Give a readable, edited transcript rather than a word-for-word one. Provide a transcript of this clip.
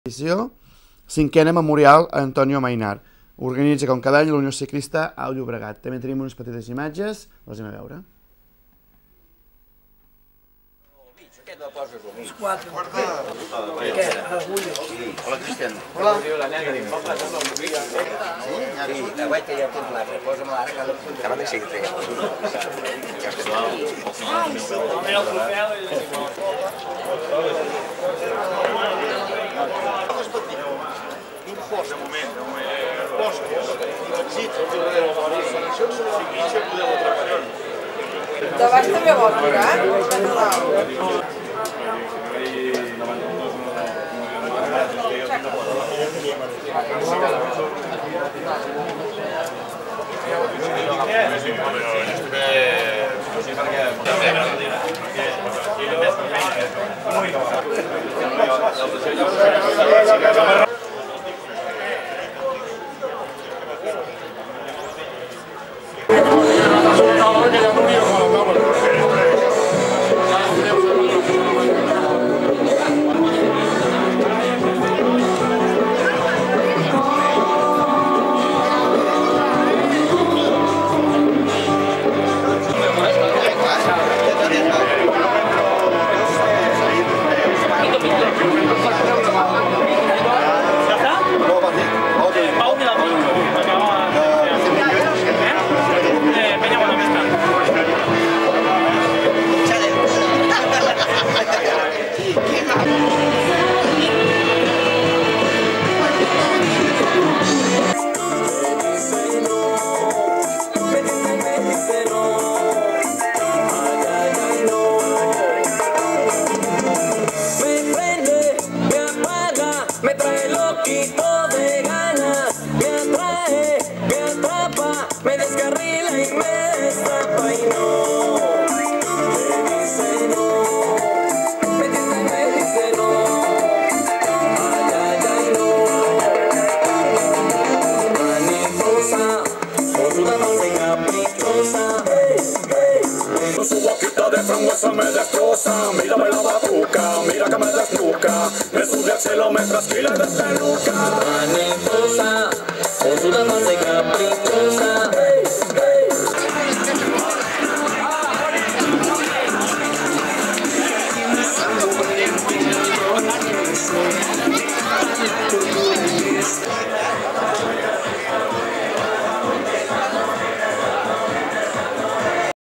Edició, cinquena memorial a Antonio Mainar. Organitza com cada any la Unió Ciclista Alt Llobregat. També tenim unes petites imatges, les anem a veure. Hola, Cristian. Hola. Sí, vaig que ja tens l'altre. Posa'm l'ara que acaba de seguir traient. De moment. De baix també vol jugar? Me destroza, mírame la batuca, mira que me desnuca, me sube al cielo, me trasquila desde nuca. Mariposa, con su dama de capricho.